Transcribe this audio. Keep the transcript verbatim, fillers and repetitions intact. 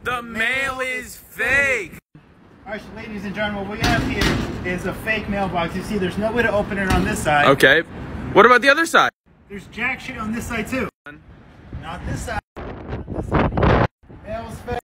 The mail is fake. Alright, so ladies and gentlemen, what we have here is a fake mailbox. You see, there's no way to open it on this side. Okay. What about the other side? There's jack shit on this side too. Not this side. Not this side. Mail's fake.